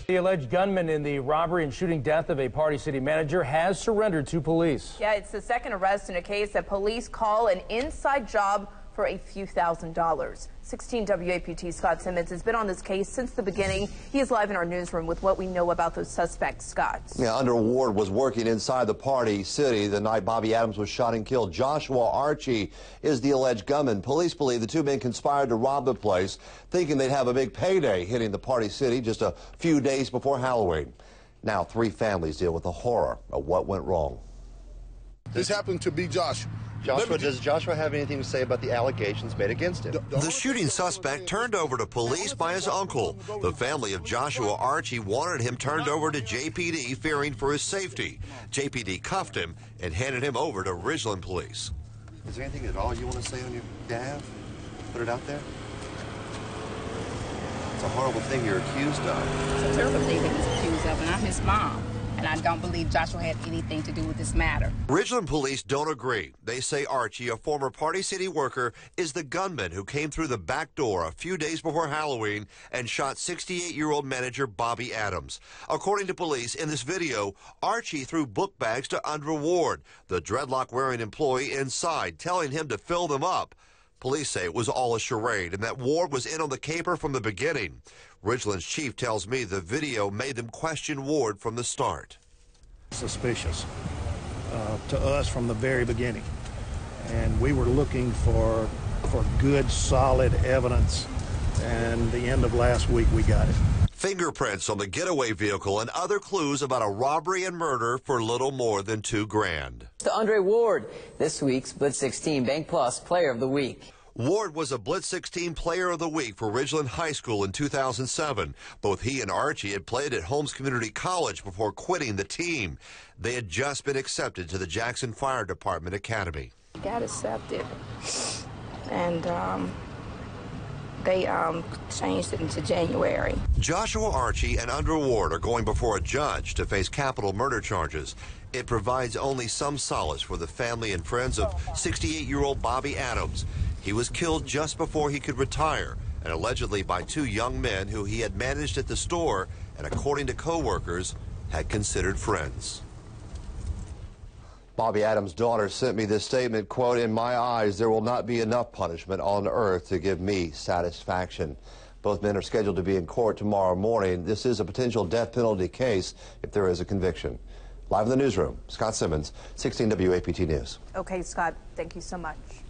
The alleged gunman in the robbery and shooting death of a Party City manager has surrendered to police. Yeah, it's the second arrest in a case that police call an inside job for a few $1,000s. 16 WAPT Scott Simmons has been on this case since the beginning. He is live in our newsroom with what we know about those suspects. Scott. Yeah, Under Ward was working inside the Party City the night Bobby Adams was shot and killed. Joshua Archie is the alleged gunman. Police believe the two men conspired to rob the place, thinking they'd have a big payday hitting the Party City just a few days before Halloween. Now 3 families deal with the horror of what went wrong. This happened to be Josh. Does Joshua have anything to say about the allegations made against him? The shooting suspect turned over to police by his uncle. The family of Joshua Archie wanted him turned over to JPD, fearing for his safety. JPD cuffed him and handed him over to Ridgeland police. Is there anything at all you want to say on your behalf? Put it out there. It's a horrible thing you're accused of. It's a terrible thing that he's accused of, and I'm his mom. And I don't believe Joshua had anything to do with this matter. Ridgeland police don't agree. They say Archie, a former Party City worker, is the gunman who came through the back door a few days before Halloween and shot 68-year-old manager Bobby Adams. According to police, in this video, Archie threw book bags to Under Ward, the dreadlock-wearing employee inside, telling him to fill them up. Police say it was all a charade and that Ward was in on the caper from the beginning. Ridgeland's chief tells me the video made them question Ward from the start. Suspicious to us from the very beginning, and we were looking for good, solid evidence, and the end of last week we got it. Fingerprints on the getaway vehicle and other clues about a robbery and murder for little more than $2 grand. To Andre Ward, this week's Blitz 16 Bank Plus Player of the Week. Ward was a Blitz 16 Player of the Week for Ridgeland High School in 2007. Both he and Archie had played at Holmes Community College before quitting the team. They had just been accepted to the Jackson Fire Department Academy. Got accepted, and they changed it into January. Joshua Archie and Under Ward are going before a judge to face capital murder charges. It provides only some solace for the family and friends of 68-year-old Bobby Adams. He was killed just before he could retire, and allegedly by 2 young men who he had managed at the store and, according to co-workers, had considered friends. Bobby Adams' daughter sent me this statement, quote, "In my eyes, there will not be enough punishment on earth to give me satisfaction." Both men are scheduled to be in court tomorrow morning. This is a potential death penalty case if there is a conviction. Live in the newsroom, Scott Simmons, 16 WAPT News. Okay, Scott, thank you so much.